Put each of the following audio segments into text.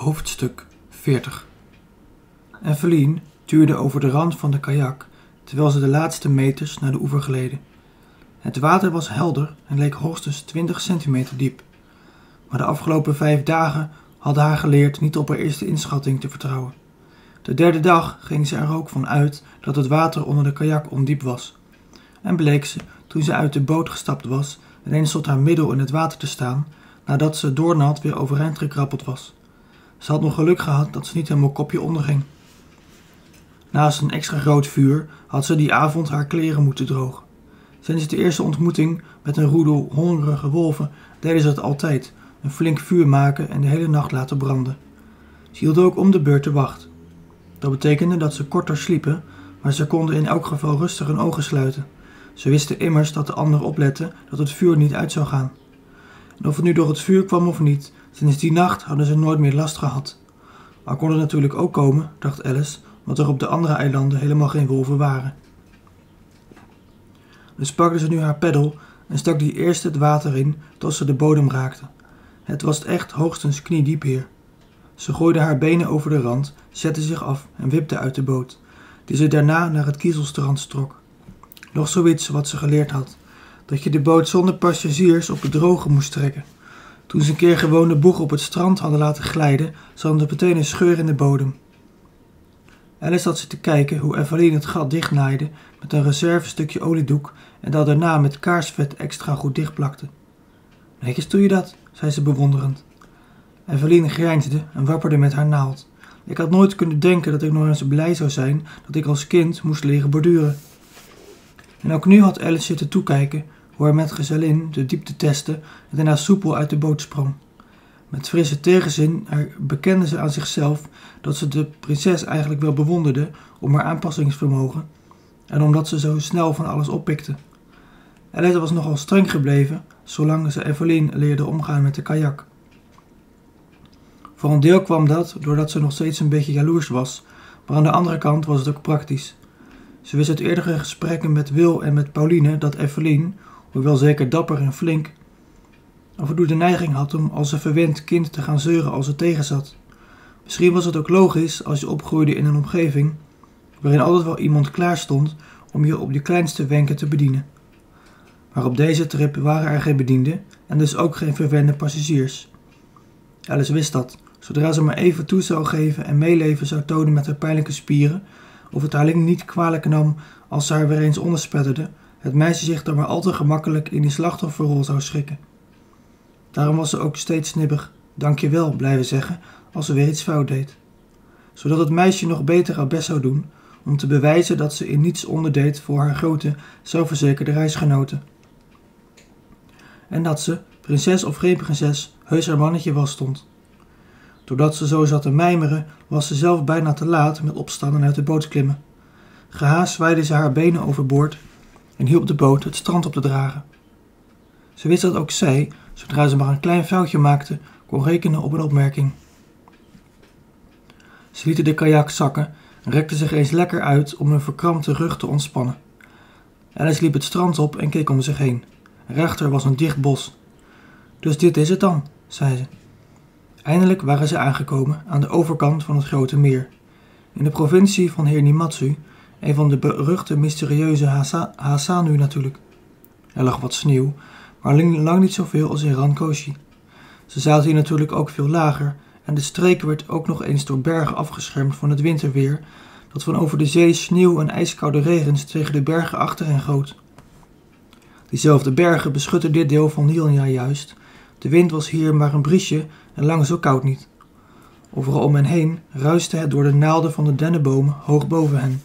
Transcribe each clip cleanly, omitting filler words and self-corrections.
Hoofdstuk 40. Evelien tuurde over de rand van de kajak, terwijl ze de laatste meters naar de oever gleden. Het water was helder en leek hoogstens 20 centimeter diep. Maar de afgelopen 5 dagen hadden haar geleerd niet op haar eerste inschatting te vertrouwen. De derde dag ging ze er ook van uit dat het water onder de kajak ondiep was. En bleek ze, toen ze uit de boot gestapt was, ineens tot haar middel in het water te staan, nadat ze doornat weer overeind gekrabbeld was. Ze had nog geluk gehad dat ze niet helemaal kopje onderging. Naast een extra groot vuur had ze die avond haar kleren moeten drogen. Sinds de eerste ontmoeting met een roedel hongerige wolven deden ze het altijd, een flink vuur maken en de hele nacht laten branden. Ze hielden ook om de beurt de wacht. Dat betekende dat ze korter sliepen, maar ze konden in elk geval rustig hun ogen sluiten. Ze wisten immers dat de anderen opletten dat het vuur niet uit zou gaan. En of het nu door het vuur kwam of niet, sinds die nacht hadden ze nooit meer last gehad. Al kon het natuurlijk ook komen, dacht Alice, omdat er op de andere eilanden helemaal geen wolven waren. Dus pakte ze nu haar peddel en stak die eerst het water in tot ze de bodem raakte. Het was echt hoogstens kniediep hier. Ze gooide haar benen over de rand, zette zich af en wipte uit de boot, die ze daarna naar het kiezelstrand trok. Nog zoiets wat ze geleerd had, dat je de boot zonder passagiers op het droge moest trekken. Toen ze een keer gewoon de boeg op het strand hadden laten glijden, zat er meteen een scheur in de bodem. Alice zat ze te kijken hoe Evelien het gat dichtnaaide met een reservestukje oliedoek en dat daarna met kaarsvet extra goed dichtplakte. Netjes doe je dat, zei ze bewonderend. Evelien grijnsde en wapperde met haar naald. Ik had nooit kunnen denken dat ik nog eens blij zou zijn dat ik als kind moest leren borduren. En ook nu had Alice zitten toekijken hoe hij met gezellin de diepte testte en daarna soepel uit de boot sprong. Met frisse tegenzin bekende ze aan zichzelf dat ze de prinses eigenlijk wel bewonderde om haar aanpassingsvermogen en omdat ze zo snel van alles oppikte. Alice was nogal streng gebleven zolang ze Evelien leerde omgaan met de kajak. Voor een deel kwam dat doordat ze nog steeds een beetje jaloers was, maar aan de andere kant was het ook praktisch. Ze wist uit eerdere gesprekken met Wil en met Pauline dat Evelien, hoewel zeker dapper en flink, af en toe de neiging had om als een verwend kind te gaan zeuren als het tegenzat. Misschien was het ook logisch als je opgroeide in een omgeving waarin altijd wel iemand klaar stond om je op je kleinste wenken te bedienen. Maar op deze trip waren er geen bedienden en dus ook geen verwende passagiers. Alice wist dat, zodra ze maar even toe zou geven en meeleven zou tonen met haar pijnlijke spieren, of het haar niet kwalijk nam als ze haar weer eens onderspetterde, het meisje zich dan maar al te gemakkelijk in die slachtofferrol zou schikken. Daarom was ze ook steeds snibbig, dankjewel blijven zeggen als ze weer iets fout deed. Zodat het meisje nog beter haar best zou doen om te bewijzen dat ze in niets onderdeed voor haar grote, zelfverzekerde reisgenoten. En dat ze, prinses of geen prinses, heus haar mannetje wel stond. Doordat ze zo zat te mijmeren, was ze zelf bijna te laat met opstaan en uit de boot klimmen. Gehaast zwaaide ze haar benen overboord en hielp de boot het strand op te dragen. Ze wist dat ook zij, zodra ze maar een klein foutje maakte, kon rekenen op een opmerking. Ze lieten de kajak zakken en rekte zich eens lekker uit om hun verkrampte rug te ontspannen. Alice liep het strand op en keek om zich heen. Rechter was een dicht bos. Dus dit is het dan, zei ze. Eindelijk waren ze aangekomen aan de overkant van het grote meer. In de provincie van Hernimatsu, een van de beruchte mysterieuze Hasanu natuurlijk. Er lag wat sneeuw, maar lang niet zoveel als in Rankoshi. Ze zaten hier natuurlijk ook veel lager en de streek werd ook nog eens door bergen afgeschermd van het winterweer dat van over de zee sneeuw en ijskoude regens tegen de bergen achter hen goot. Diezelfde bergen beschutten dit deel van Nilja juist. De wind was hier maar een briesje en lang zo koud niet. Overal om hen heen ruiste het door de naalden van de dennenbomen hoog boven hen.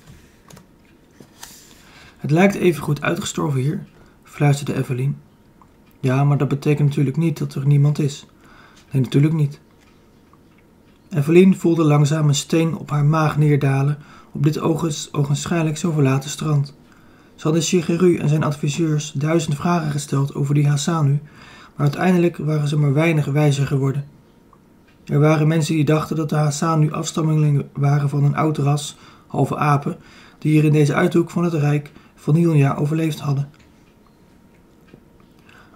Het lijkt even goed uitgestorven hier, fluisterde Evelien. Ja, maar dat betekent natuurlijk niet dat er niemand is. Nee, natuurlijk niet. Evelien voelde langzaam een steen op haar maag neerdalen op dit ogenschijnlijk zo verlaten strand. Ze hadden Shigeru en zijn adviseurs 1000 vragen gesteld over die Hasanu, maar uiteindelijk waren ze maar weinig wijzer geworden. Er waren mensen die dachten dat de Hasanu afstammelingen waren van een oud ras, halve apen, die hier in deze uithoek van het rijk van Nilja overleefd hadden.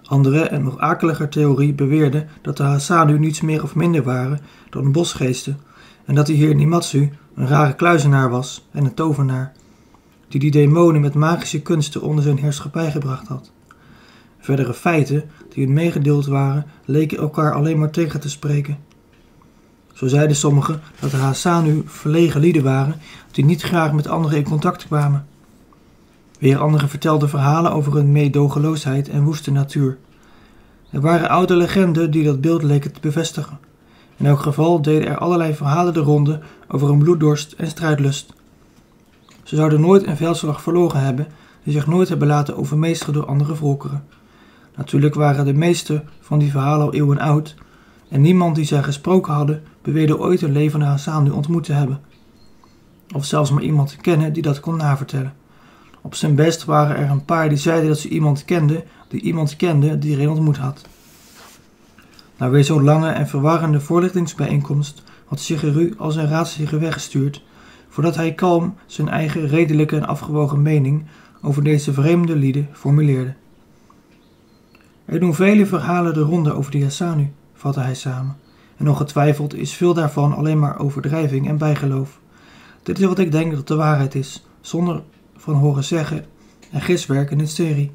Andere en nog akeliger theorie beweerde dat de Hasanu niets meer of minder waren dan bosgeesten en dat die heer Nimatsu een rare kluizenaar was en een tovenaar, die demonen met magische kunsten onder zijn heerschappij gebracht had. Verdere feiten die hun meegedeeld waren, leken elkaar alleen maar tegen te spreken. Zo zeiden sommigen dat de Hasanu verlegen lieden waren die niet graag met anderen in contact kwamen. Weer anderen vertelden verhalen over hun meedogenloosheid en woeste natuur. Er waren oude legenden die dat beeld leken te bevestigen. In elk geval deden er allerlei verhalen de ronde over hun bloeddorst en strijdlust. Ze zouden nooit een veldslag verloren hebben en zich nooit hebben laten overmeesteren door andere volkeren. Natuurlijk waren de meeste van die verhalen al eeuwen oud en niemand die zij gesproken hadden beweerde ooit een levende Hasanu ontmoet te hebben. Of zelfs maar iemand te kennen die dat kon navertellen. Op zijn best waren er een paar die zeiden dat ze iemand kende die er een ontmoet had. Na weer zo'n lange en verwarrende voorlichtingsbijeenkomst had Shigeru al zijn raadsliegen weggestuurd, voordat hij kalm zijn eigen redelijke en afgewogen mening over deze vreemde lieden formuleerde. Er doen vele verhalen de ronde over de Hasanu, vatte hij samen, en ongetwijfeld is veel daarvan alleen maar overdrijving en bijgeloof. Dit is wat ik denk dat de waarheid is, zonder van horen zeggen en giswerk in hysterie.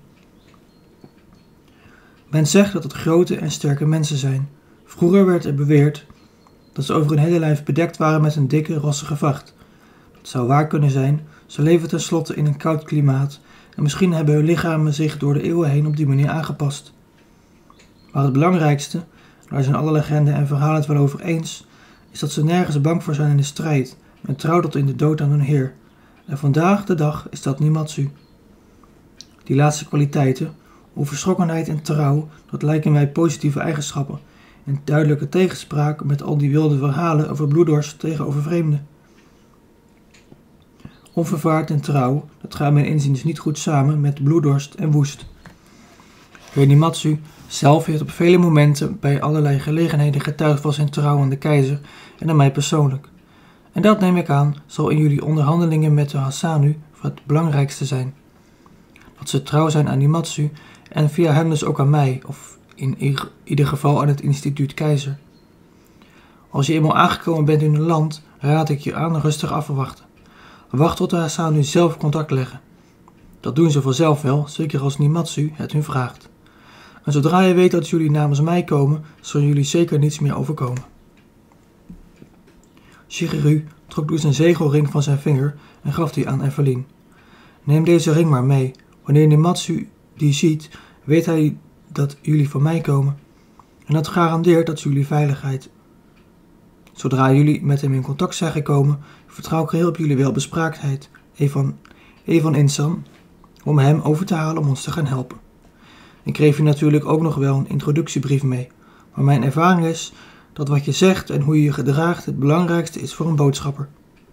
Men zegt dat het grote en sterke mensen zijn. Vroeger werd er beweerd dat ze over hun hele lijf bedekt waren met een dikke, rossige vacht. Dat zou waar kunnen zijn, ze leven tenslotte in een koud klimaat en misschien hebben hun lichamen zich door de eeuwen heen op die manier aangepast. Maar het belangrijkste, daar zijn alle legenden en verhalen het wel over eens, is dat ze nergens bang voor zijn in de strijd en trouw tot in de dood aan hun heer. En vandaag de dag is dat Nimatsu. Die laatste kwaliteiten, onverschrokkenheid en trouw, dat lijken mij positieve eigenschappen, in duidelijke tegenspraak met al die wilde verhalen over bloeddorst tegenover vreemden. Onvervaard en trouw, dat gaat mijn inziens niet goed samen met bloeddorst en woest. Heer Nimatsu zelf heeft op vele momenten bij allerlei gelegenheden getuigd van zijn trouw aan de keizer en aan mij persoonlijk. En dat, neem ik aan, zal in jullie onderhandelingen met de Hasanu het belangrijkste zijn. Dat ze trouw zijn aan Nimatsu en via hem dus ook aan mij, of in ieder geval aan het instituut keizer. Als je eenmaal aangekomen bent in hun land, raad ik je aan rustig af te wachten. Wacht tot de Hasanu zelf contact leggen. Dat doen ze vanzelf wel, zeker als Nimatsu het hun vraagt. En zodra je weet dat jullie namens mij komen, zullen jullie zeker niets meer overkomen. Shigeru trok dus een zegelring van zijn vinger en gaf die aan Evelien. Neem deze ring maar mee. Wanneer Nimatsu die ziet, weet hij dat jullie van mij komen. En dat garandeert dat jullie veiligheid. Zodra jullie met hem in contact zijn gekomen, vertrouw ik geheel op jullie welbespraaktheid, Evan Insan, om hem over te halen om ons te gaan helpen. Ik geef je natuurlijk ook nog wel een introductiebrief mee, maar mijn ervaring is dat wat je zegt en hoe je je gedraagt het belangrijkste is voor een boodschapper.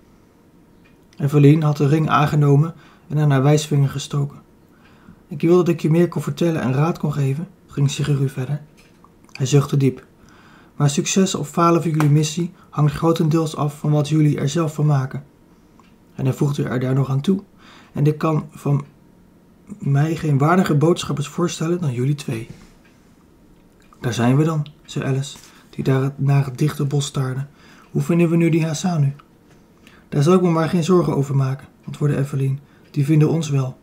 Evelien had de ring aangenomen en aan haar wijsvinger gestoken. Ik wilde dat ik je meer kon vertellen en raad kon geven, ging Shigeru verder. Hij zuchtte diep. Maar succes of falen van jullie missie hangt grotendeels af van wat jullie er zelf van maken. En hij voegde er daar nog aan toe. En ik kan van mij geen waardige boodschappers voorstellen dan jullie twee. Daar zijn we dan, zei Alice, die daar naar het dichte bos staarde. Hoe vinden we nu die Hasanu? Daar zal ik me maar geen zorgen over maken, antwoordde Evelien. Die vinden ons wel.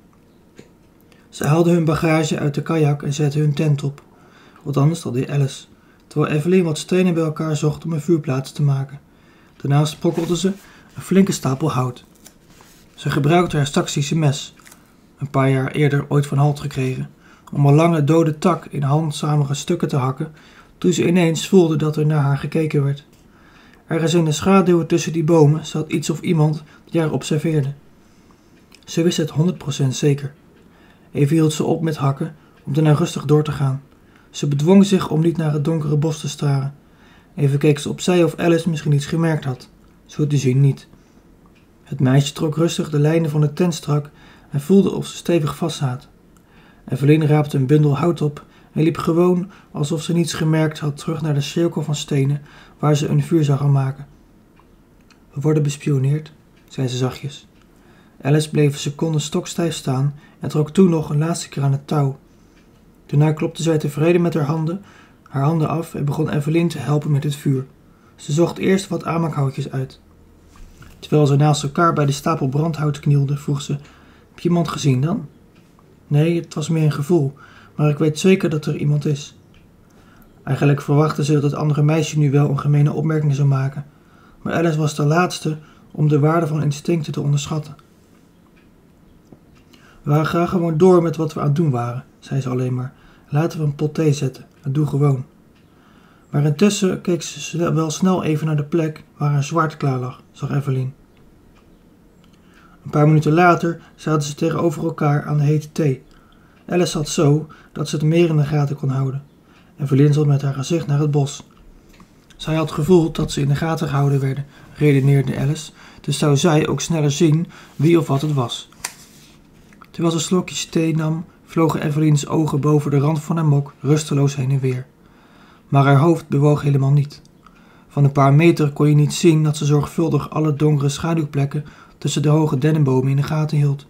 Ze haalden hun bagage uit de kajak en zetten hun tent op. Althans, dat deed Alice, terwijl Evelien wat stenen bij elkaar zocht om een vuurplaats te maken. Daarnaast sprokkelde ze een flinke stapel hout. Ze gebruikte haar Saksische mes, een paar jaar eerder ooit van Halt gekregen, om een lange dode tak in handzalige stukken te hakken, toen ze ineens voelde dat er naar haar gekeken werd. Ergens in de schaduwen tussen die bomen zat iets of iemand die haar observeerde. Ze wist het 100% zeker. Even hield ze op met hakken om daarna rustig door te gaan. Ze bedwong zich om niet naar het donkere bos te staren. Even keek ze opzij of Alice misschien iets gemerkt had. Zo te zien niet. Het meisje trok rustig de lijnen van de tent strak en voelde of ze stevig vastzaten. Evelien raapte een bundel hout op en liep gewoon, alsof ze niets gemerkt had, terug naar de cirkel van stenen waar ze een vuur zou gaan maken. We worden bespioneerd, zei ze zachtjes. Alice bleef een seconde stokstijf staan en trok toen nog een laatste keer aan het touw. Daarna klopte zij tevreden met haar handen af en begon Evelien te helpen met het vuur. Ze zocht eerst wat aanmaakhoutjes uit. Terwijl ze naast elkaar bij de stapel brandhout knielden, vroeg ze: heb je iemand gezien dan? Nee, het was meer een gevoel, maar ik weet zeker dat er iemand is. Eigenlijk verwachtte ze dat het andere meisje nu wel een gemene opmerking zou maken, maar Alice was de laatste om de waarde van instincten te onderschatten. We gaan graag gewoon door met wat we aan het doen waren, zei ze alleen maar. Laten we een pot thee zetten, dat doe gewoon. Maar intussen keek ze wel snel even naar de plek waar een zwart klaar lag, zag Evelien. Een paar minuten later zaten ze tegenover elkaar aan de hete thee. Alice zat zo dat ze het meer in de gaten kon houden. Evelien zat met haar gezicht naar het bos. Zij had gevoeld dat ze in de gaten gehouden werden, redeneerde Alice, dus zou zij ook sneller zien wie of wat het was. Terwijl ze slokjes thee nam, vlogen Eveliens ogen boven de rand van haar mok rusteloos heen en weer. Maar haar hoofd bewoog helemaal niet. Van een paar meter kon je niet zien dat ze zorgvuldig alle donkere schaduwplekken tussen de hoge dennenbomen in de gaten hield.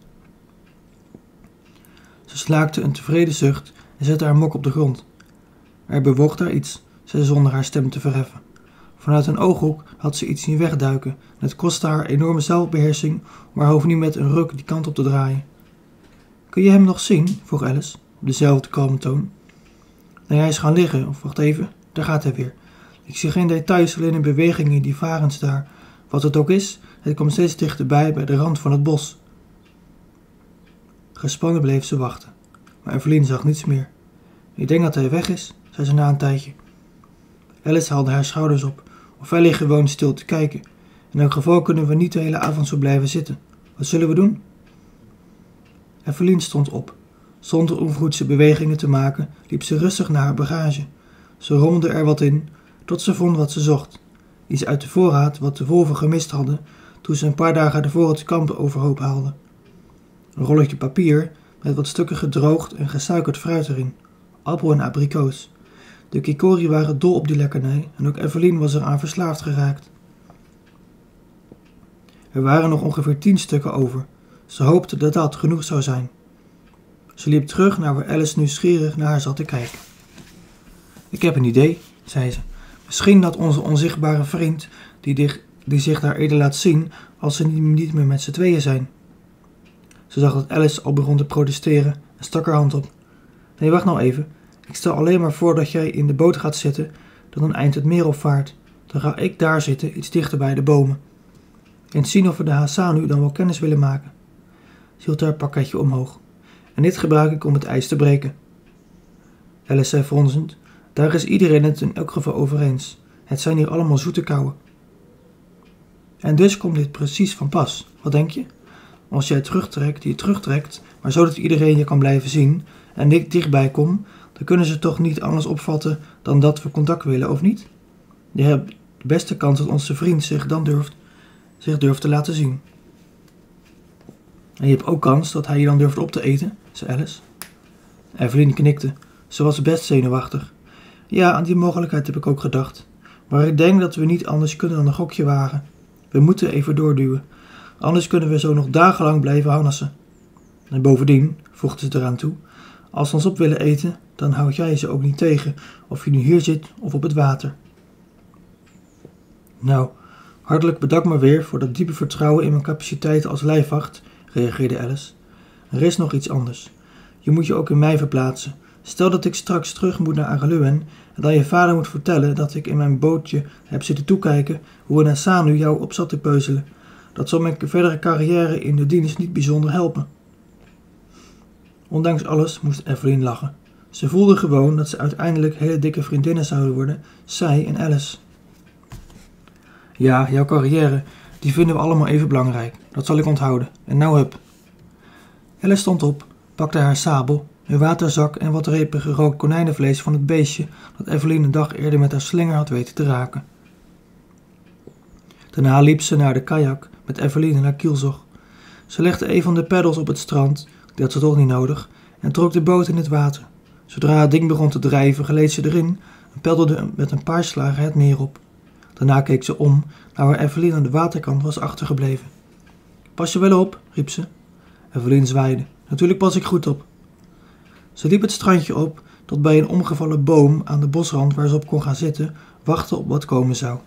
Ze slaakte een tevreden zucht en zette haar mok op de grond. Er bewoog daar iets, zei ze zonder haar stem te verheffen. Vanuit een ooghoek had ze iets zien wegduiken en het kostte haar enorme zelfbeheersing om haar hoofd niet met een ruk die kant op te draaien. Kun je hem nog zien? Vroeg Alice, op dezelfde kalme toon. Nee, hij is gaan liggen, of wacht even, daar gaat hij weer. Ik zie geen details, alleen een beweging in die varens daar. Wat het ook is, het komt steeds dichterbij bij de rand van het bos. Gespannen bleef ze wachten, maar Evelien zag niets meer. Ik denk dat hij weg is, zei ze na een tijdje. Alice haalde haar schouders op. Of hij ligt gewoon stil te kijken. In elk geval kunnen we niet de hele avond zo blijven zitten. Wat zullen we doen? Evelien stond op. Zonder onverhoedse bewegingen te maken, liep ze rustig naar haar bagage. Ze rommelde er wat in, tot ze vond wat ze zocht. Iets uit de voorraad wat de wolven gemist hadden toen ze een paar dagen ervoor het kamp overhoop haalden. Een rolletje papier met wat stukken gedroogd en gesuikerd fruit erin. Appel en abrikoos. De kikori waren dol op die lekkernij en ook Evelien was eraan verslaafd geraakt. Er waren nog ongeveer 10 stukken over. Ze hoopte dat dat genoeg zou zijn. Ze liep terug naar waar Alice nieuwsgierig naar haar zat te kijken. Ik heb een idee, zei ze. Misschien dat onze onzichtbare vriend, die zich daar eerder laat zien als ze niet meer met z'n tweeën zijn. Ze zag dat Alice al begon te protesteren en stak haar hand op. Nee, wacht nou even. Ik stel alleen maar voor dat jij in de boot gaat zitten, dan een eind het meer opvaart. Dan ga ik daar zitten, iets dichter bij de bomen. En zien of we de Hasanu dan wel kennis willen maken. Ze hield haar pakketje omhoog. En dit gebruik ik om het ijs te breken. Alice zei fronsend, daar is iedereen het in elk geval over eens. Het zijn hier allemaal zoete kouwen. En dus komt dit precies van pas. Wat denk je? Als jij je terugtrekt, maar zodat iedereen je kan blijven zien en ik dichtbij kom, dan kunnen ze toch niet anders opvatten dan dat we contact willen, of niet? Je hebt de beste kans dat onze vriend zich durft te laten zien. En je hebt ook kans dat hij je dan durft op te eten, zei Alice. Evelien knikte. Ze was best zenuwachtig. Ja, aan die mogelijkheid heb ik ook gedacht. Maar ik denk dat we niet anders kunnen dan een gokje wagen. We moeten even doorduwen. Anders kunnen we zo nog dagenlang blijven hannessen. En bovendien, voegde ze eraan toe, als ze ons op willen eten, dan houd jij ze ook niet tegen, of je nu hier zit of op het water. Nou, hartelijk bedankt maar weer voor dat diepe vertrouwen in mijn capaciteiten als lijfwacht, reageerde Alice. Er is nog iets anders. Je moet je ook in mij verplaatsen. Stel dat ik straks terug moet naar Agaluen en dan je vader moet vertellen dat ik in mijn bootje heb zitten toekijken hoe een Hasanu jou op zat te peuzelen. Dat zal mijn verdere carrière in de dienst niet bijzonder helpen. Ondanks alles moest Evelien lachen. Ze voelde gewoon dat ze uiteindelijk hele dikke vriendinnen zouden worden, zij en Alice. Ja, jouw carrière, die vinden we allemaal even belangrijk. Dat zal ik onthouden. En nou hup. Alice stond op, pakte haar sabel, een waterzak en wat repen gerookt konijnenvlees van het beestje dat Evelien een dag eerder met haar slinger had weten te raken. Daarna liep ze naar de kajak met Evelien in haar kielzog. Ze legde een van de peddels op het strand, die had ze toch niet nodig, en trok de boot in het water. Zodra het ding begon te drijven, gleed ze erin en peddelde met een paar slagen het meer op. Daarna keek ze om naar waar Evelien aan de waterkant was achtergebleven. Pas je wel op, riep ze. Evelien zwaaide. Natuurlijk pas ik goed op. Ze liep het strandje op tot bij een omgevallen boom aan de bosrand waar ze op kon gaan zitten, wachtte op wat komen zou.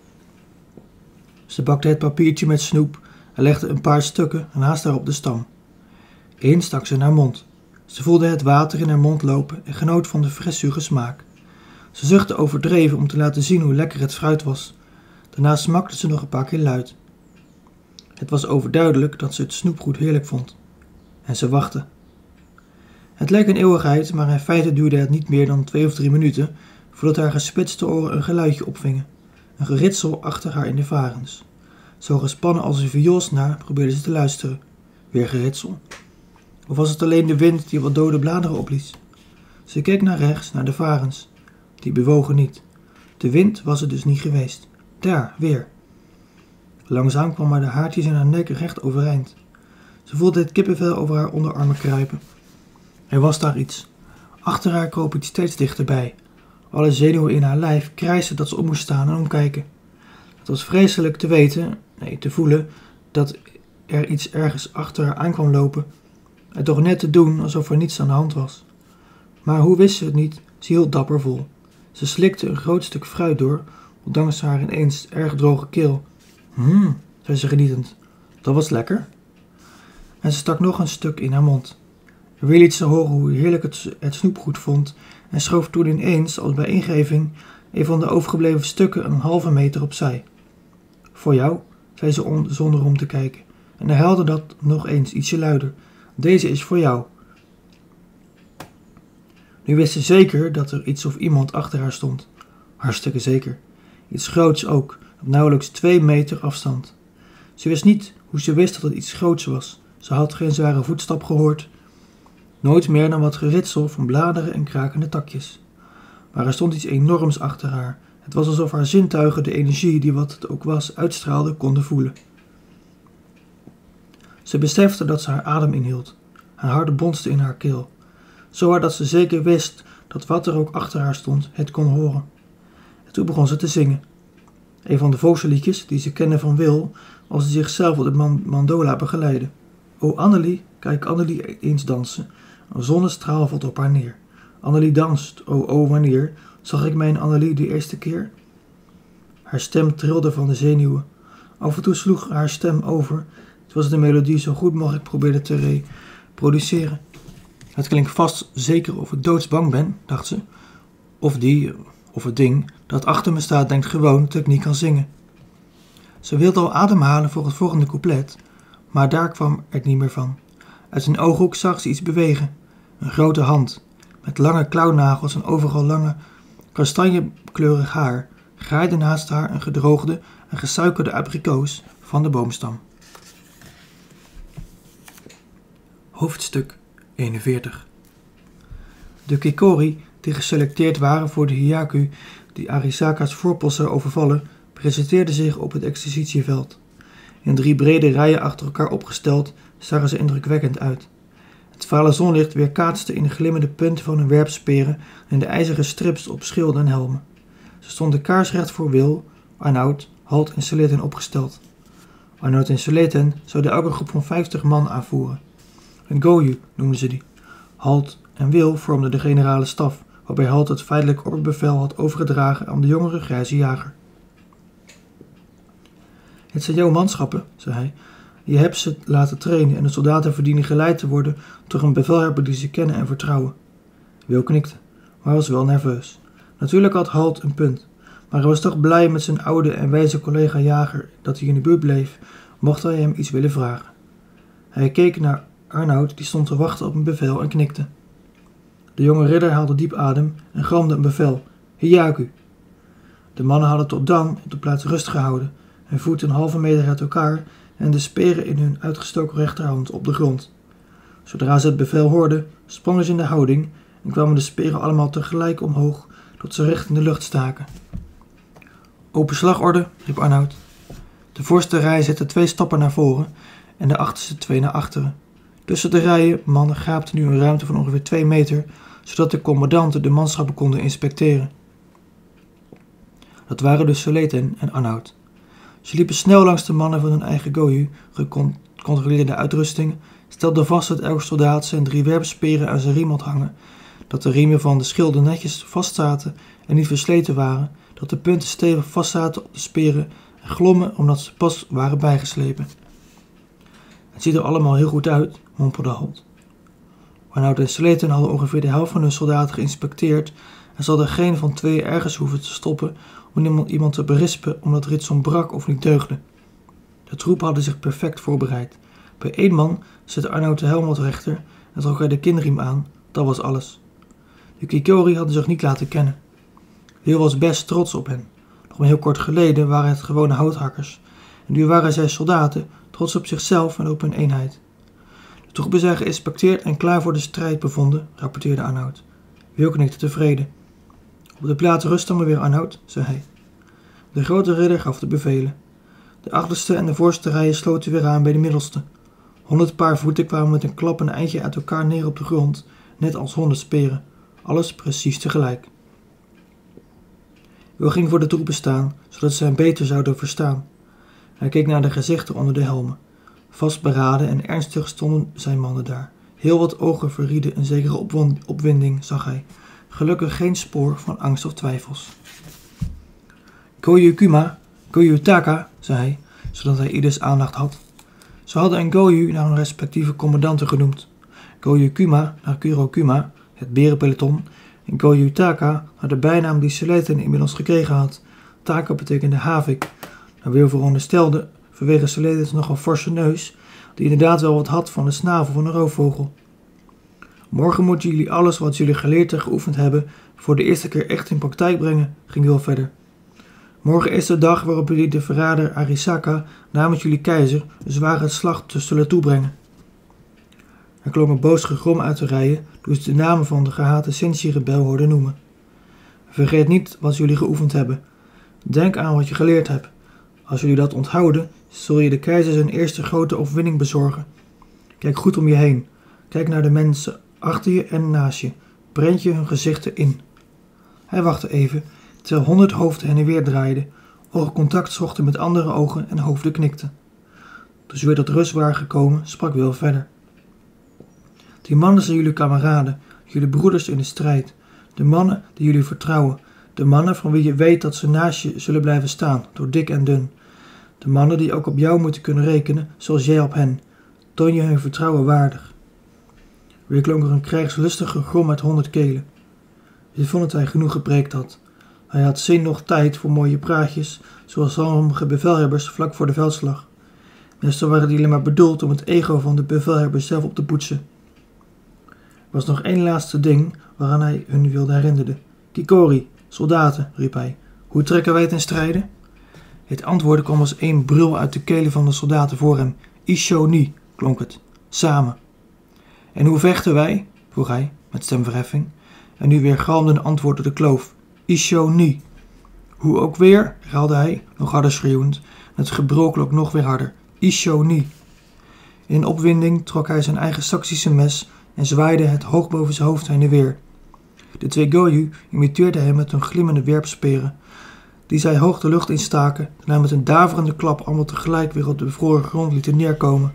Ze bakte het papiertje met snoep en legde een paar stukken naast haar op de stam. Eén stak ze in haar mond. Ze voelde het water in haar mond lopen en genoot van de frissuge smaak. Ze zuchtte overdreven om te laten zien hoe lekker het fruit was. Daarna smakte ze nog een paar keer luid. Het was overduidelijk dat ze het snoepgoed heerlijk vond. En ze wachtte. Het leek een eeuwigheid, maar in feite duurde het niet meer dan 2 of 3 minuten voordat haar gespitste oren een geluidje opvingen. Een geritsel achter haar in de varens. Zo gespannen als een vioolsnaar probeerde ze te luisteren. Weer geritsel. Of was het alleen de wind die wat dode bladeren opblies? Ze keek naar rechts, naar de varens. Die bewogen niet. De wind was het dus niet geweest. Daar, weer. Langzaam kwamen de haartjes in haar nek recht overeind. Ze voelde het kippenvel over haar onderarmen kruipen. Er was daar iets. Achter haar kroop iets steeds dichterbij. Alle zenuwen in haar lijf krijsten dat ze op moest staan en omkijken. Het was vreselijk te voelen dat er iets ergens achter haar aan kwam lopen en toch net te doen alsof er niets aan de hand was. Maar hoe wist ze het niet? Ze hield dapper vol. Ze slikte een groot stuk fruit door, ondanks haar ineens erg droge keel. Zei ze genietend. Dat was lekker. En ze stak nog een stuk in haar mond. Weer liet ze horen hoe heerlijk het snoepgoed vond en schoof toen ineens, als bij ingeving, een van de overgebleven stukken een halve meter opzij. Voor jou, zei ze zonder om te kijken, en herhaalde dat nog eens ietsje luider. Deze is voor jou. Nu wist ze zeker dat er iets of iemand achter haar stond. Hartstikke zeker. Iets groots ook, op nauwelijks 2 meter afstand. Ze wist niet hoe ze wist dat het iets groots was. Ze had geen zware voetstap gehoord. Nooit meer dan wat geritsel van bladeren en krakende takjes. Maar er stond iets enorms achter haar. Het was alsof haar zintuigen de energie die wat het ook was uitstraalde konden voelen. Ze besefte dat ze haar adem inhield. Haar hart bonsde in haar keel. Zo hard dat ze zeker wist dat wat er ook achter haar stond het kon horen. En toen begon ze te zingen. Een van de vogelliedjes die ze kende van Wil als ze zichzelf op de mandola begeleidde. O Annelie, kijk Annelie eens dansen. Een zonnestraal valt op haar neer. Annelie danst, o wanneer zag ik mijn Annelie de eerste keer? Haar stem trilde van de zenuwen. Af en toe sloeg haar stem over. Het was de melodie zo goed mogelijk probeerde te reproduceren. Het klinkt vast zeker of ik doodsbang ben, dacht ze. Of het ding dat achter me staat denkt gewoon dat ik niet kan zingen. Ze wilde al ademhalen voor het volgende couplet, maar daar kwam het niet meer van. Uit zijn ooghoek zag ze iets bewegen. Een grote hand, met lange klauwnagels en overal lange, kastanjekleurig haar, graaide naast haar een gedroogde en gesuikerde abrikoos van de boomstam. Hoofdstuk 41. De Kikori, die geselecteerd waren voor de Hyaku die Arisaka's voorpost zou overvallen, presenteerden zich op het exercitieveld. In 3 brede rijen achter elkaar opgesteld zagen ze indrukwekkend uit. Het vale zonlicht weerkaatste in de glimmende punten van hun werpsperen en de ijzeren strips op schilden en helmen. Ze stonden kaarsrecht voor Wil, Arnoud, Halt en Seleten opgesteld. Arnoud en Seleten zouden elke groep van 50 man aanvoeren. Een Goju noemden ze die. Halt en Wil vormden de generale staf, waarbij Halt het feitelijk opperbevel had overgedragen aan de jongere grijze jager. Het zijn jouw manschappen, zei hij. Je hebt ze laten trainen en de soldaten verdienen geleid te worden door een bevelhebber die ze kennen en vertrouwen. Wil knikte, maar was wel nerveus. Natuurlijk had Halt een punt, maar hij was toch blij met zijn oude en wijze collega jager dat hij in de buurt bleef, mocht hij hem iets willen vragen. Hij keek naar Arnoud, die stond te wachten op een bevel en knikte. De jonge ridder haalde diep adem en galmde een bevel. Hyaku. De mannen hadden tot dan op de plaats rust gehouden, hun voeten een halve meter uit elkaar en de speren in hun uitgestoken rechterhand op de grond. Zodra ze het bevel hoorden, sprongen ze in de houding en kwamen de speren allemaal tegelijk omhoog tot ze recht in de lucht staken. Open slagorde, riep Arnoud. De voorste rij zette 2 stappen naar voren en de achterste 2 naar achteren. Tussen de rijen mannen gaapte nu een ruimte van ongeveer 2 meter, zodat de commandanten de manschappen konden inspecteren. Dat waren dus Seleten en Arnoud. Ze liepen snel langs de mannen van hun eigen Goju, controleerden de uitrusting, stelden vast dat elke soldaat zijn 3 werpsperen aan zijn riem had hangen, dat de riemen van de schilden netjes vastzaten en niet versleten waren, dat de punten stevig vastzaten op de speren en glommen omdat ze pas waren bijgeslepen. Het ziet er allemaal heel goed uit, mompelde Halt. Arnoud en Sleten hadden ongeveer de helft van hun soldaten geïnspecteerd en ze hadden geen van twee ergens hoeven te stoppen om iemand te berispen omdat er iets ontbrak of niet deugde. De troepen hadden zich perfect voorbereid. Bij 1 man zette Arnoud de helm wat rechter en trok hij de kinriem aan. Dat was alles. De Kikori hadden zich niet laten kennen. Wil was best trots op hen. Nog maar heel kort geleden waren het gewone houthakkers. En nu waren zij soldaten, trots op zichzelf en op hun eenheid. De troepen zijn geïnspecteerd en klaar voor de strijd bevonden, rapporteerde Arnoud. Wil knikte tevreden. Op de plaats rust dan maar weer, Arnoud, zei hij. De grote ridder gaf de bevelen. De achterste en de voorste rijen sloten weer aan bij de middelste. 100 paar voeten kwamen met een klap een eindje uit elkaar neer op de grond, net als 100 speren. Alles precies tegelijk. Wil ging voor de troepen staan, zodat ze hem beter zouden verstaan. Hij keek naar de gezichten onder de helmen. Vastberaden en ernstig stonden zijn mannen daar. Heel wat ogen verrieden een zekere opwinding, zag hij. Gelukkig geen spoor van angst of twijfels. Goju Kuma, Goju Taka, zei hij, zodat hij ieders aandacht had. Ze hadden een Goju naar hun respectieve commandanten genoemd. Goju Kuma naar Kuro Kuma, het berenpeloton, en Goju Taka naar de bijnaam die Sleten inmiddels gekregen had. Taka betekende havik. Naar weer veronderstelde, vanwege Sletens nogal forse neus, die inderdaad wel wat had van de snavel van een roofvogel. Morgen moeten jullie alles wat jullie geleerd en geoefend hebben voor de eerste keer echt in praktijk brengen, ging Wil verder. Morgen is de dag waarop jullie de verrader Arisaka namens jullie keizer een zware slag zullen toebrengen. Er klonk een boos gegrom uit de rijen toen ze de namen van de gehate Senshi-rebel hoorden noemen. Vergeet niet wat jullie geoefend hebben. Denk aan wat je geleerd hebt. Als jullie dat onthouden, zul je de keizer zijn eerste grote overwinning bezorgen. Kijk goed om je heen. Kijk naar de mensen achter je en naast je. Brand je hun gezichten in. Hij wachtte even, terwijl 100 hoofden heen en weer draaiden, oogcontact zochten met andere ogen en hoofden knikten. Toen ze weer tot rust waren gekomen, sprak Wil verder. Die mannen zijn jullie kameraden, jullie broeders in de strijd. De mannen die jullie vertrouwen. De mannen van wie je weet dat ze naast je zullen blijven staan, door dik en dun. De mannen die ook op jou moeten kunnen rekenen, zoals jij op hen. Toon je hun vertrouwen waardig. Weer klonk er een krijgslustige grom uit 100 kelen. Hij vond dat hij genoeg gepreekt had. Hij had zin nog tijd voor mooie praatjes, zoals sommige bevelhebbers vlak voor de veldslag. Meestal waren die alleen maar bedoeld om het ego van de bevelhebber zelf op te poetsen. Er was nog 1 laatste ding waaraan hij hun wilde herinneren. Kikori, soldaten, riep hij. Hoe trekken wij ten strijde? Het antwoord kwam als 1 brul uit de kelen van de soldaten voor hem. Isho ni, klonk het. Samen. En hoe vechten wij? Vroeg hij, met stemverheffing. En nu weer galmde antwoordde de kloof. Isho ni. Hoe ook weer, herhaalde hij, nog harder schreeuwend. Het gebrul klonk nog weer harder. Isho ni. In opwinding trok hij zijn eigen Saksische mes en zwaaide het hoog boven zijn hoofd heen en weer. De 2 Goju imiteerden hem met hun glimmende werpsperen, die zij hoog de lucht instaken, daarna met een daverende klap allemaal tegelijk weer op de bevroren grond lieten neerkomen.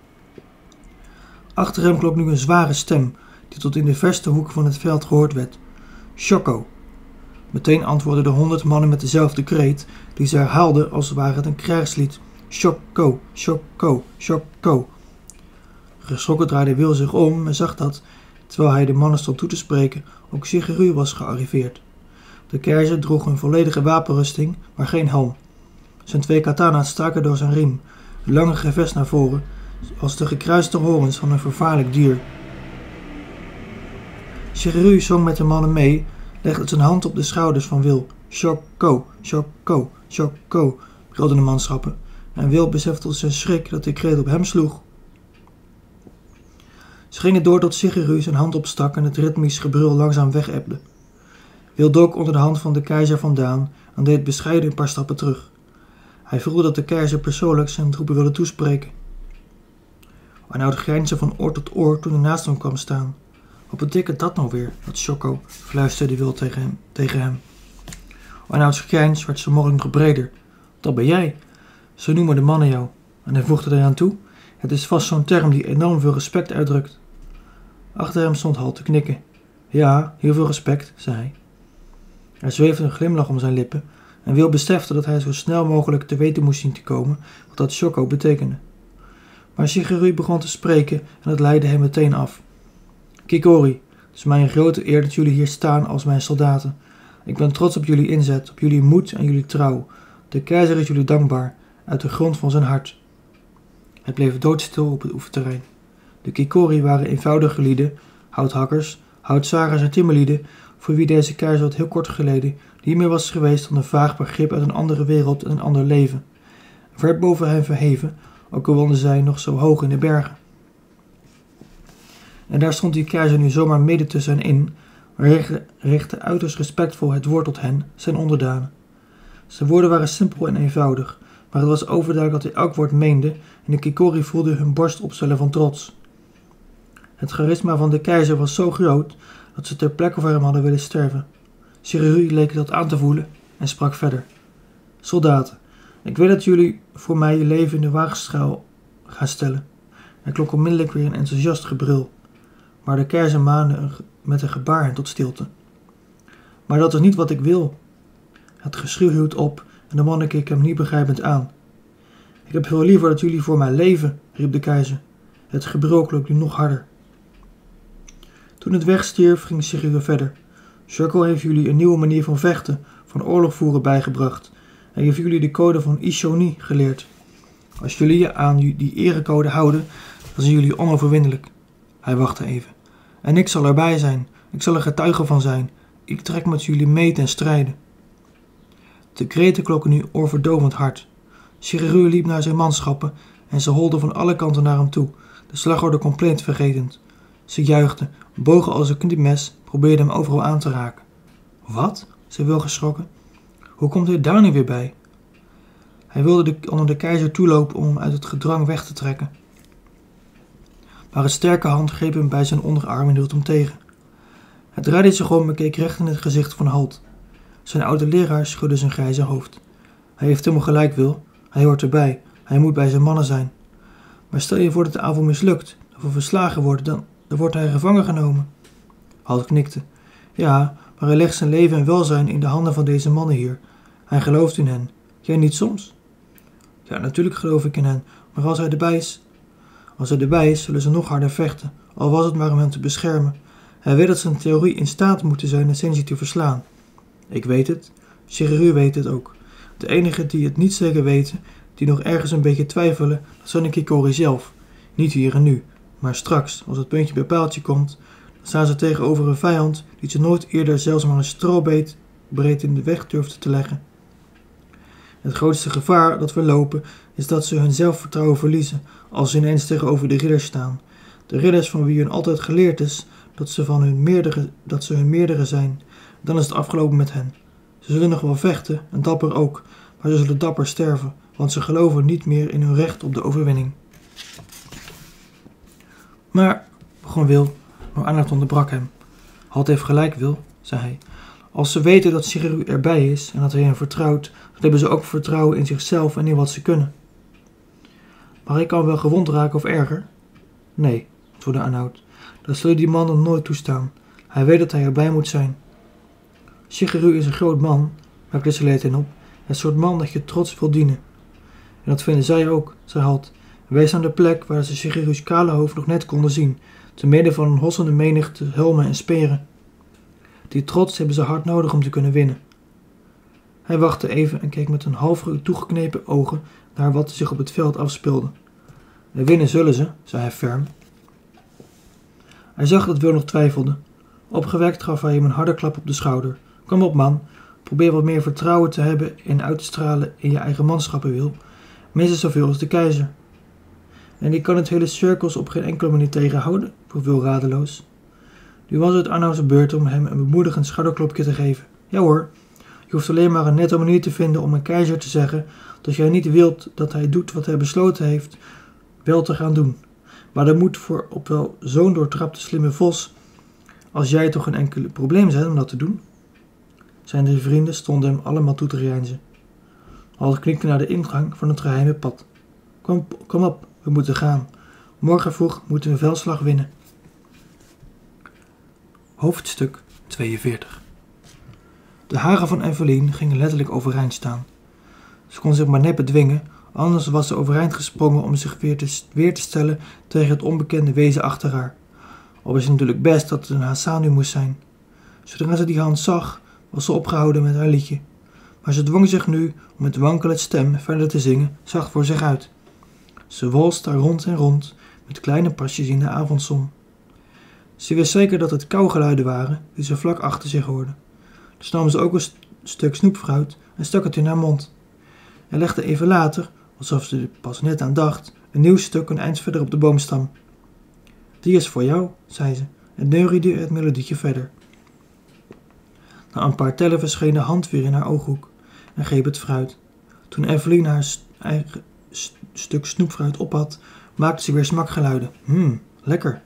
Achter hem klonk nu een zware stem, die tot in de verste hoek van het veld gehoord werd. Shoko. Meteen antwoordden de 100 mannen met dezelfde kreet, die ze herhaalden als ware het een krijgslied. Shoko, Shoko, Shoko. Geschrokken draaide Wil zich om en zag dat, terwijl hij de mannen stond toe te spreken, ook Shigeru was gearriveerd. De keizer droeg een volledige wapenrusting, maar geen helm. Zijn 2 katana's staken door zijn riem, het lange gevest naar voren, als de gekruiste horens van een vervaarlijk dier. Shigeru zong met de mannen mee, legde zijn hand op de schouders van Wil. Shoko, Shoko, Shoko, brilden de manschappen, en Wil besefte tot zijn schrik dat de kreet op hem sloeg. Ze gingen door tot Shigeru zijn hand opstak en het ritmisch gebrul langzaam wegebde. Wil dook onder de hand van de keizer vandaan en deed bescheiden een paar stappen terug. Hij voelde dat de keizer persoonlijk zijn troepen wilde toespreken. Arnoud grijnsde van oor tot oor toen hij naast hem kwam staan. Wat betekent dat nou weer, dat Shoko, fluisterde Wil tegen hem. Arnouds grijns werd zo mogelijk nog breder. Dat ben jij. Zo noemen de mannen jou. En hij voegde eraan toe. Het is vast zo'n term die enorm veel respect uitdrukt. Achter hem stond Halt te knikken. Ja, heel veel respect, zei hij. Er zweefde een glimlach om zijn lippen en Wil besefte dat hij zo snel mogelijk te weten moest zien te komen wat dat Shoko betekende. Maar Shigeru begon te spreken en dat leidde hem meteen af. Kikori, het is mij een grote eer dat jullie hier staan als mijn soldaten. Ik ben trots op jullie inzet, op jullie moed en jullie trouw. De keizer is jullie dankbaar, uit de grond van zijn hart. Het bleef doodstil op het oefenterrein. De Kikori waren eenvoudige lieden, houthakkers, houtzagers en timmerlieden, voor wie deze keizer tot heel kort geleden niet meer was geweest dan een vaag begrip uit een andere wereld en een ander leven. Ver boven hen verheven, ook al woonden zij nog zo hoog in de bergen. En daar stond die keizer nu zomaar midden tussen hen in, maar richtte uiterst respectvol het woord tot hen, zijn onderdanen. Zijn woorden waren simpel en eenvoudig, maar het was overduidelijk dat hij elk woord meende en de Kikori voelde hun borst opstellen van trots. Het charisma van de keizer was zo groot dat ze ter plekke voor hem hadden willen sterven. Shigeru leek dat aan te voelen en sprak verder. Soldaten, ik weet dat jullie voor mij je leven in de waagschaal gaan stellen. Er klonk onmiddellijk weer een enthousiast gebrul, maar de keizer maande met een gebaar hen tot stilte. Maar dat is niet wat ik wil. Het geschreeuw hield op en de mannen keken hem niet begrijpend aan. Ik heb veel liever dat jullie voor mij leven, riep de keizer. Het gebrul klonk nu nog harder. Toen het wegstierf, ging Shigeru verder. Shoko heeft jullie een nieuwe manier van vechten, van oorlog voeren bijgebracht. Hij heeft jullie de code van Ishoni geleerd. Als jullie je aan die erecode houden, dan zijn jullie onoverwinnelijk. Hij wachtte even. En ik zal erbij zijn. Ik zal er getuige van zijn. Ik trek met jullie mee ten strijde. De kreten klonken nu oorverdovend hard. Shigeru liep naar zijn manschappen en ze holden van alle kanten naar hem toe, de slagorde compleet vergetend. Ze juichten, bogen als een knipmes, probeerden hem overal aan te raken. Wat? zei Wil geschrokken. Hoe komt hij daar nu weer bij? Hij wilde onder de keizer toelopen om hem uit het gedrang weg te trekken. Maar een sterke hand greep hem bij zijn onderarm en hield hem tegen. Het draaide zich om en keek recht in het gezicht van Halt. Zijn oude leraar schudde zijn grijze hoofd. Hij heeft helemaal gelijk, Wil. Hij hoort erbij. Hij moet bij zijn mannen zijn. Maar stel je voor dat de aanval mislukt, of we verslagen worden, dan wordt hij gevangen genomen. Halt knikte. Ja, maar hij legt zijn leven en welzijn in de handen van deze mannen hier. Hij gelooft in hen. Jij niet soms? Ja, natuurlijk geloof ik in hen, maar als hij erbij is, zullen ze nog harder vechten, al was het maar om hem te beschermen. Hij weet dat ze in theorie in staat moeten zijn Senji te verslaan. Ik weet het. Shigeru weet het ook. De enigen die het niet zeker weten, die nog ergens een beetje twijfelen, dat zijn de Kikori zelf. Niet hier en nu, maar straks, als het puntje bij paaltje komt, dan staan ze tegenover een vijand die ze nooit eerder zelfs maar een strobreed in de weg durfde te leggen. Het grootste gevaar dat we lopen is dat ze hun zelfvertrouwen verliezen als ze ineens tegenover de ridders staan. De ridders van wie hun altijd geleerd is dat ze hun meerdere zijn. Dan is het afgelopen met hen. Ze zullen nog wel vechten, en dapper ook, maar ze zullen dapper sterven, want ze geloven niet meer in hun recht op de overwinning. Maar, begon Wil, maar Arnold onderbrak hem. Halt heeft gelijk, Wil, zei hij. Als ze weten dat Shigeru erbij is en dat hij hen vertrouwt, dan hebben ze ook vertrouwen in zichzelf en in wat ze kunnen. Maar ik kan wel gewond raken of erger? Nee, antwoordde Arnold. Dat zullen die mannen nooit toestaan. Hij weet dat hij erbij moet zijn. Shigeru is een groot man, merkte Seleten op, het soort man dat je trots wil dienen. En dat vinden zij ook, zei Halt. Wees aan de plek waar ze Shigeru's kale hoofd nog net konden zien, te midden van een hossende menigte helmen en speren. Die trots hebben ze hard nodig om te kunnen winnen. Hij wachtte even en keek met een half toegeknepen ogen naar wat zich op het veld afspeelde. Winnen zullen ze, zei hij ferm. Hij zag dat Wil nog twijfelde. Opgewekt gaf hij hem een harde klap op de schouder. Kom op, man. Probeer wat meer vertrouwen te hebben en uit te stralen in je eigen manschappen, Wil. Minstens zoveel als de keizer. En die kan het hele cirkels op geen enkele manier tegenhouden, vroeg Wil radeloos. Nu was het Arnoud's beurt om hem een bemoedigend schouderklopje te geven. Ja hoor, je hoeft alleen maar een nette manier te vinden om een keizer te zeggen dat jij niet wilt dat hij doet wat hij besloten heeft wel te gaan doen. Maar er moet voor op wel zo'n doortrapte slimme vos als jij toch geen enkel probleem zijn om dat te doen. Zijn drie vrienden stonden hem allemaal toe te grijnzen. Halt knikte naar de ingang van het geheime pad. Kom op, we moeten gaan. Morgen vroeg moeten we veldslag winnen. Hoofdstuk 42. De haren van Evelien gingen letterlijk overeind staan. Ze kon zich maar net bedwingen, anders was ze overeind gesprongen om zich weer te stellen tegen het onbekende wezen achter haar. Al wist ze natuurlijk best dat het een Hassanu moest zijn. Zodra ze die hand zag, was ze opgehouden met haar liedje. Maar ze dwong zich nu om met wankelende stem verder te zingen, zacht voor zich uit. Ze walste daar rond en rond, met kleine pasjes in de avondzon. Ze wist zeker dat het kauwgeluiden waren die ze vlak achter zich hoorde. Dus nam ze ook een stuk snoepfruit en stak het in haar mond. En legde even later, alsof ze er pas net aan dacht, een nieuw stuk een eind verder op de boomstam. Die is voor jou, zei ze en neuriede het melodietje verder. Na een paar tellen verscheen de hand weer in haar ooghoek en greep het fruit. Toen Evelien haar eigen stuk snoepfruit op had, maakte ze weer smakgeluiden. Lekker.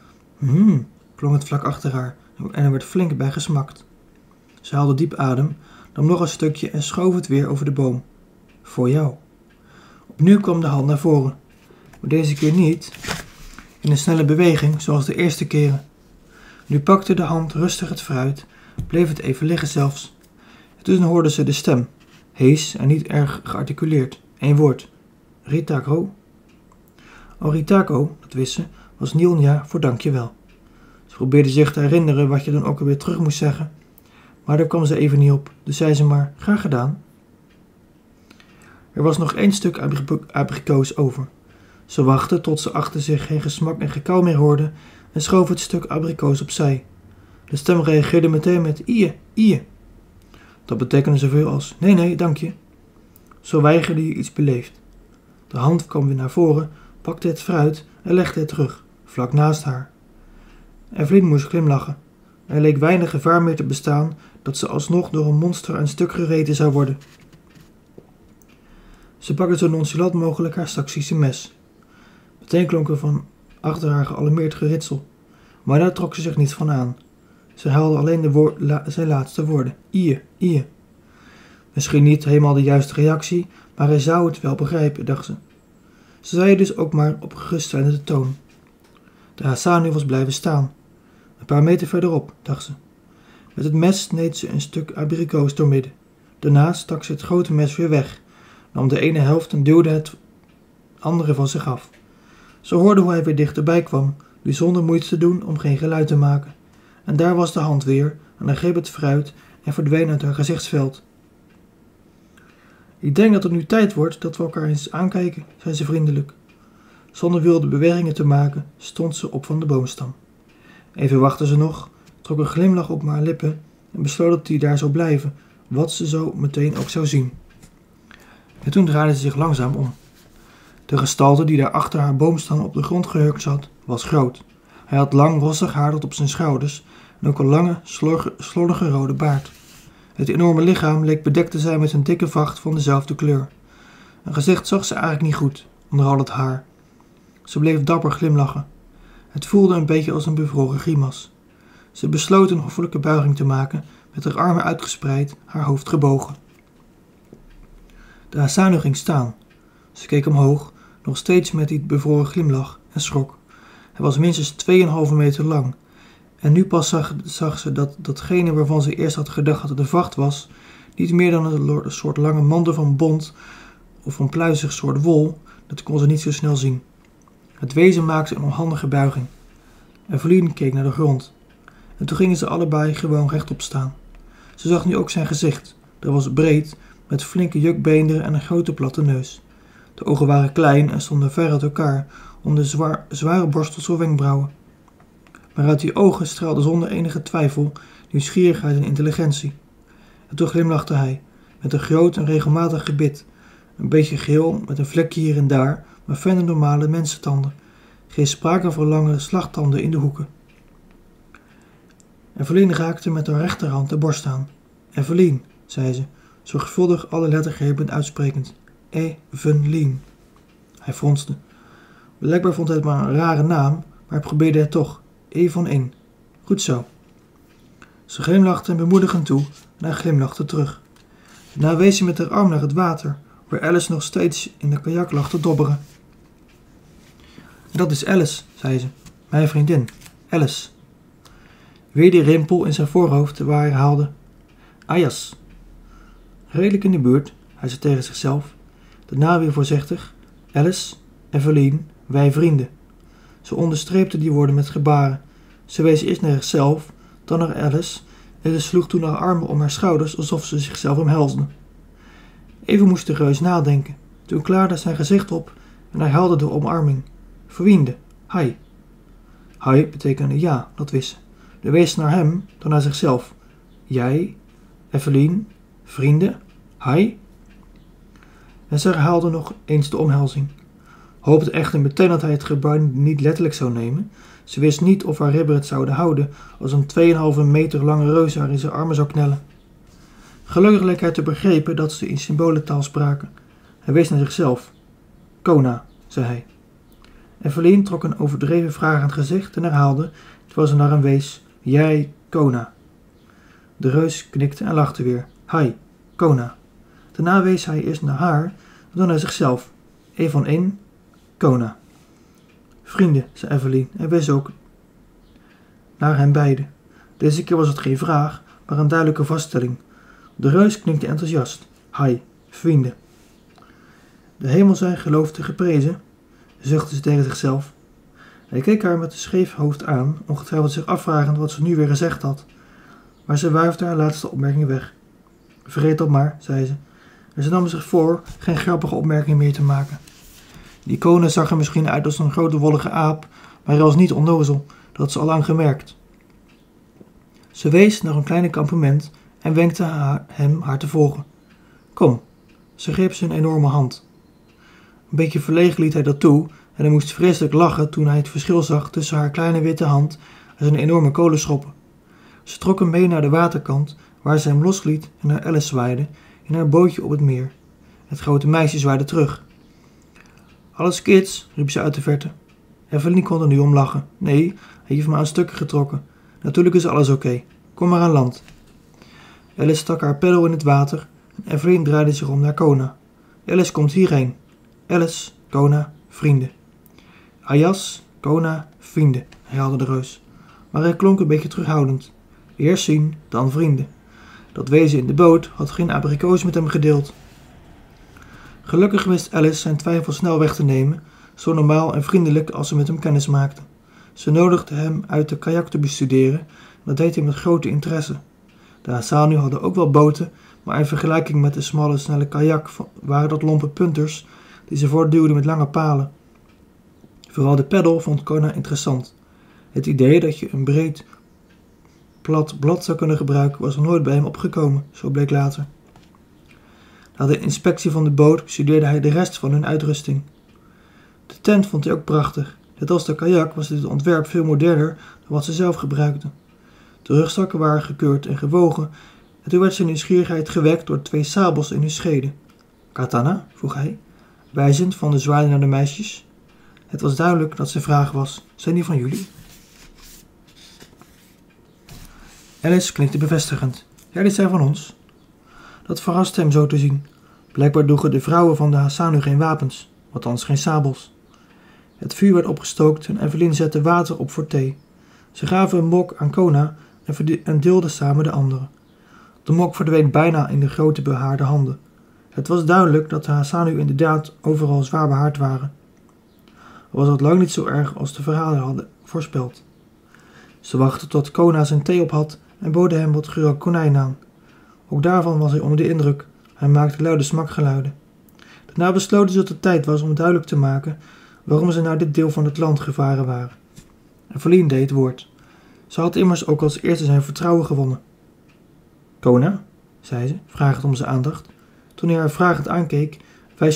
Klonk het vlak achter haar en er werd flink bij gesmakt. Ze haalde diep adem, nam nog een stukje en schoof het weer over de boom. Voor jou. Opnieuw kwam de hand naar voren, maar deze keer niet in een snelle beweging zoals de eerste keren. Nu pakte de hand rustig het fruit, bleef het even liggen zelfs. En toen hoorde ze de stem, hees en niet erg gearticuleerd. 1 woord. Ritako. Ritako, dat wist ze, was Nilja voor dankjewel. Ze probeerde zich te herinneren wat je dan ook alweer terug moest zeggen, maar daar kwam ze even niet op, dus zei ze maar, graag gedaan. Er was nog 1 stuk abrikoos over. Ze wachtte tot ze achter zich geen gesmak en gekauw meer hoorde en schoof het stuk abrikoos opzij. De stem reageerde meteen met ie. Dat betekende zoveel als, nee, dank je. Zo weigerde je iets beleefd. De hand kwam weer naar voren, pakte het fruit en legde het terug, vlak naast haar. Evelien moest glimlachen. Er leek weinig gevaar meer te bestaan dat ze alsnog door een monster een stuk gereten zou worden. Ze pakte zo nonchalant mogelijk haar saksische mes. Meteen klonk er van achter haar gealarmeerd geritsel, maar daar trok ze zich niet van aan. Ze haalde alleen zijn laatste woorden, ie. Misschien niet helemaal de juiste reactie, maar hij zou het wel begrijpen, dacht ze. Ze zei het dus ook maar op geruststellende toon. De Hassanu was blijven staan. Een paar meter verderop, dacht ze. Met het mes sneed ze een stuk abrikoos doormidden. Daarna stak ze het grote mes weer weg, nam de ene helft en duwde het andere van zich af. Ze hoorde hoe hij weer dichterbij kwam, die zonder moeite te doen om geen geluid te maken. En daar was de hand weer, en hij greep het fruit en verdween uit haar gezichtsveld. Ik denk dat het nu tijd wordt dat we elkaar eens aankijken, zei ze vriendelijk. Zonder wilde bewegingen te maken, stond ze op van de boomstam. Even wachtte ze nog, trok een glimlach op haar lippen en besloot dat hij daar zou blijven, wat ze zo meteen ook zou zien. En toen draaide ze zich langzaam om. De gestalte die daar achter haar boomstam op de grond gehurkt zat, was groot. Hij had lang rossig haar tot op zijn schouders en ook een lange, slordige rode baard. Het enorme lichaam leek bedekt te zijn met een dikke vacht van dezelfde kleur. Een gezicht zag ze eigenlijk niet goed, onder al het haar. Ze bleef dapper glimlachen. Het voelde een beetje als een bevroren grimas. Ze besloot een hoffelijke buiging te maken, met haar armen uitgespreid, haar hoofd gebogen. De Hassanu ging staan. Ze keek omhoog, nog steeds met die bevroren glimlach, en schrok. Hij was minstens 2,5 meter lang. En nu pas zag ze dat datgene waarvan ze eerst had gedacht dat het een vacht was, niet meer dan een soort lange mantel van bont of van pluizig soort wol, dat kon ze niet zo snel zien. Het wezen maakte een onhandige buiging. Evelien keek naar de grond. En toen gingen ze allebei gewoon rechtop staan. Ze zag nu ook zijn gezicht. Dat was breed, met flinke jukbeenderen en een grote platte neus. De ogen waren klein en stonden ver uit elkaar onder zware borstels of wenkbrauwen. Maar uit die ogen straalde zonder enige twijfel nieuwsgierigheid en intelligentie. En toen glimlachte hij, met een groot en regelmatig gebit, een beetje geel met een vlekje hier en daar, maar verder normale mensentanden. Geen sprake van lange slagtanden in de hoeken. Evelien raakte met haar rechterhand de borst aan. Evelien, zei ze, zorgvuldig alle lettergrepen uitsprekend. Evelien. Hij fronste. Blijkbaar vond hij het maar een rare naam, maar hij probeerde het toch. Van 1. Goed zo. Ze glimlachte hem bemoedigend toe en hij glimlachte terug. Daarna wees ze met haar arm naar het water, waar Alice nog steeds in de kajak lag te dobberen. Dat is Alice, zei ze. Mijn vriendin, Alice. Weer die rimpel in zijn voorhoofd terwijl hij herhaalde: Ajas. Redelijk in de buurt, hij zei tegen zichzelf. Daarna weer voorzichtig: Alice, Evelien, wij vrienden. Ze onderstreepte die woorden met gebaren. Ze wees eerst naar zichzelf, dan naar Alice en ze sloeg toen haar armen om haar schouders alsof ze zichzelf omhelsde. Even moest de reus nadenken. Toen klaarde zijn gezicht op en hij haalde de omarming. Vrienden, hi. Hi betekende ja, dat wist ze. Ze wees naar hem, dan naar zichzelf. Jij, Evelien, vrienden, hi. En ze herhaalde nog eens de omhelzing. Hoopte echter meteen dat hij het gebaar niet letterlijk zou nemen. Ze wist niet of haar ribben het zouden houden als een 2,5 meter lange reus haar in zijn armen zou knellen. Gelukkig leek hij te begrepen dat ze in symbolentaal spraken. Hij wees naar zichzelf. Kona, zei hij. Evelien trok een overdreven vragend gezicht en herhaalde, terwijl ze naar hem wees: Jij, Kona. De reus knikte en lachte weer. Hi, Kona. Daarna wees hij eerst naar haar, dan naar zichzelf. Een van één, Kona. Vrienden, zei Evelien en wees ook naar hen beiden. Deze keer was het geen vraag, maar een duidelijke vaststelling. De reus knikte enthousiast. Hi, vrienden. De hemel zij geloofde geprezen, zuchtte ze tegen zichzelf. Hij keek haar met een scheef hoofd aan, ongetwijfeld zich afvragend wat ze nu weer gezegd had. Maar ze wuifde haar laatste opmerking weg. Vergeet dat maar, zei ze. En ze nam zich voor geen grappige opmerking meer te maken. Die Kona zag er misschien uit als een grote wollige aap, maar hij was niet onnozel, dat had ze al lang gemerkt. Ze wees naar een kleine kampement en wenkte hem haar te volgen. Kom, ze greep zijn enorme hand. Een beetje verlegen liet hij dat toe en hij moest vreselijk lachen toen hij het verschil zag tussen haar kleine witte hand en zijn enorme kolenschoppen. Ze trok hem mee naar de waterkant, waar ze hem losliet en naar Alice zwaaide in haar bootje op het meer. Het grote meisje zwaaide terug. Alles kids, riep ze uit de verte. Evelien kon er nu om lachen. Nee, hij heeft me aan stukken getrokken. Natuurlijk is alles oké. Kom maar aan land. Alice stak haar peddel in het water en Evelien draaide zich om naar Kona. Alice komt hierheen. Alice, Kona, vrienden. Ajas, Kona, vrienden, herhaalde de reus. Maar hij klonk een beetje terughoudend. Eerst zien, dan vrienden. Dat wezen in de boot had geen abrikoos met hem gedeeld. Gelukkig wist Alice zijn twijfel snel weg te nemen, zo normaal en vriendelijk als ze met hem kennis maakte. Ze nodigde hem uit de kajak te bestuderen en dat deed hij met grote interesse. De Hasanu hadden ook wel boten, maar in vergelijking met de smalle, snelle kajak waren dat lompe punters die ze voortduwden met lange palen. Vooral de peddel vond Kona interessant. Het idee dat je een breed, plat blad zou kunnen gebruiken was nog nooit bij hem opgekomen, zo bleek later. Na de inspectie van de boot bestudeerde hij de rest van hun uitrusting. De tent vond hij ook prachtig. Net als de kajak was dit ontwerp veel moderner dan wat ze zelf gebruikten. De rugzakken waren gekeurd en gewogen en toen werd zijn nieuwsgierigheid gewekt door 2 sabels in hun scheden. Katana? Vroeg hij, wijzend van de zwaaien naar de meisjes. Het was duidelijk dat zijn vraag was: zijn die van jullie? Alice knikte bevestigend. Ja, dit zijn van ons. Dat verraste hem zo te zien. Blijkbaar droegen de vrouwen van de Hasanu geen wapens, althans geen sabels. Het vuur werd opgestookt en Evelien zette water op voor thee. Ze gaven een mok aan Kona en deelden samen de andere. De mok verdween bijna in de grote behaarde handen. Het was duidelijk dat de Hasanu inderdaad overal zwaar behaard waren. Al was het lang niet zo erg als de verhalen hadden voorspeld. Ze wachtten tot Kona zijn thee op had en boden hem wat geurige konijn aan. Ook daarvan was hij onder de indruk. Hij maakte luide smakgeluiden. Daarna besloten ze dat het tijd was om duidelijk te maken waarom ze naar dit deel van het land gevaren waren. Evelien deed het woord. Ze had immers ook als eerste zijn vertrouwen gewonnen. Kona, zei ze, vragend om zijn aandacht. Toen hij haar vragend aankeek, wees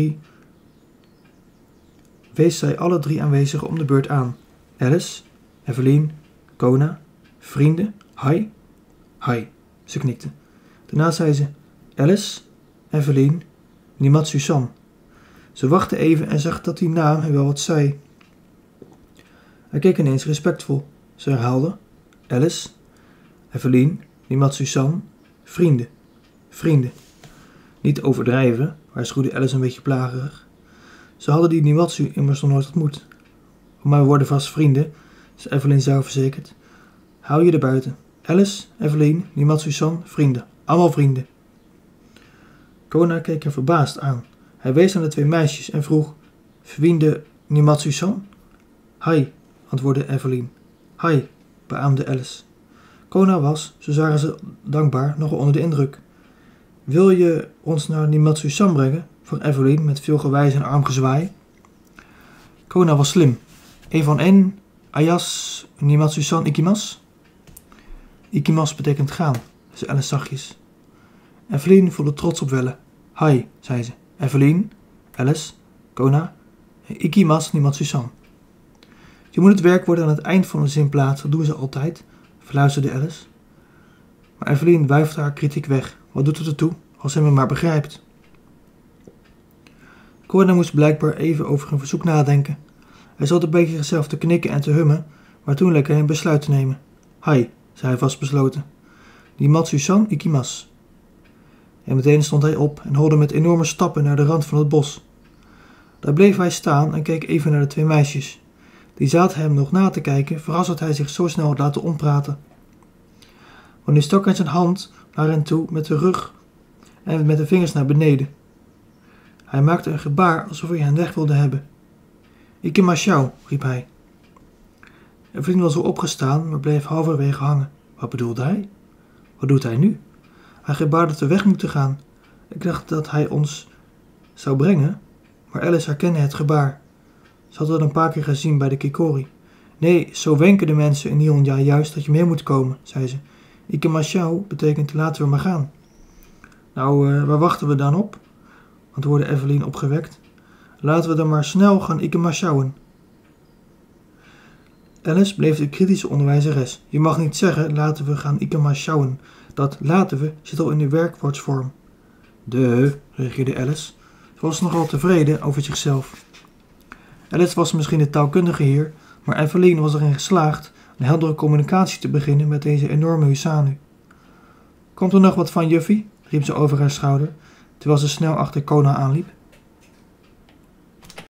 zij alle drie aanwezigen om de beurt aan. Alice, Evelien, Kona, vrienden, hi. Hi, ze knikte. Daarna zei ze: Alice, Evelien, Nimatsu-san. Ze wachtte even en zag dat die naam hem wel wat zei. Hij keek ineens respectvol. Ze herhaalde: Alice, Evelien, Nimatsu-san, vrienden, vrienden. Niet overdrijven, waarschuwde Alice een beetje plagerig. Ze hadden die Nimatsu immers nog nooit ontmoet. Maar we worden vast vrienden, zei Evelien zelfverzekerd. Hou je er buiten. Alice, Evelien, Nimatsu-san, vrienden. Allemaal vrienden. Kona keek er verbaasd aan. Hij wees naar de 2 meisjes en vroeg: vrienden Nimatsu-san? Hai, antwoordde Evelien. Hai, beaamde Alice. Kona was, zo zagen ze dankbaar, nogal onder de indruk. Wil je ons naar Nimatsu-san brengen? Vroeg Evelien met veel gewijs en armgezwaai. Kona was slim. Een van en, Ayas Nimatsu-san ikimas? Ikimas betekent gaan, zei Alice zachtjes. Evelien voelde trots opwellen. Hai, zei ze. Evelien, Alice, Kona, ikimas Nimatsu-san. Je moet het werkwoord aan het eind van een zin plaatsen, dat doen ze altijd, fluisterde Alice. Maar Evelien wuifde haar kritiek weg. Wat doet het ertoe, als hij me maar begrijpt? Kona moest blijkbaar even over een verzoek nadenken. Hij zat een beetje zichzelf te knikken en te hummen, maar toen leek hij een besluit te nemen. Hai, zei hij vastbesloten. Nimatsu-san ikimas. En meteen stond hij op en holde met enorme stappen naar de rand van het bos. Daar bleef hij staan en keek even naar de 2 meisjes. Die zaten hem nog na te kijken, verrast dat hij zich zo snel had laten ompraten. Want nu stak hij zijn hand naar hen toe met de rug en met de vingers naar beneden. Hij maakte een gebaar alsof hij hen weg wilde hebben. Ikimashou, riep hij. Evelien was al opgestaan, maar bleef halverwege hangen. Wat bedoelde hij? Wat doet hij nu? Hij gebaarde dat we weg moeten gaan. Ik dacht dat hij ons zou brengen, maar Alice herkende het gebaar. Ze had het een paar keer gezien bij de Kikori. Nee, zo wenken de mensen in Nihonja juist dat je mee moet komen, zei ze. Ikimashou betekent laten we maar gaan. Nou, waar wachten we dan op? Antwoordde Evelien opgewekt. Laten we dan maar snel gaan ikimashouwen. Alice bleef de kritische onderwijzeres. Je mag niet zeggen laten we gaan ikimashouwen. Dat laten we zit al in de werkwoordsvorm. Reageerde Alice. Ze was nogal tevreden over zichzelf. Alice was misschien de taalkundige hier, maar Evelien was erin geslaagd een heldere communicatie te beginnen met deze enorme Husanu. Komt er nog wat van, juffie? Riep ze over haar schouder, terwijl ze snel achter Kona aanliep.